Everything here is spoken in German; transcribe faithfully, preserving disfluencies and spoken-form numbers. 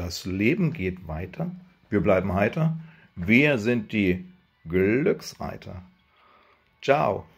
Das Leben geht weiter. Wir bleiben heiter. Wir sind die Glücksreiter. Ciao.